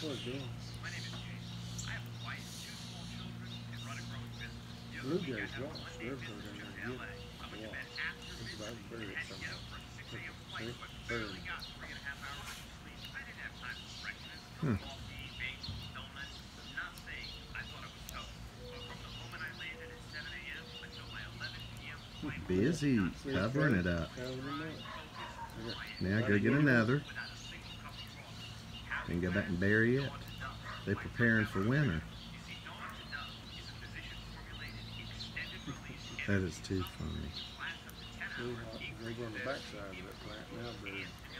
What is doing? Blue Jays lost. They're going down there again. Wow. It's about to bury it somehow. See? Buried. Hmm. Busy covering it up. Now go get another and go back and bury it. They're preparing for winter. That is too funny. They're on the backside of that plant now, buried.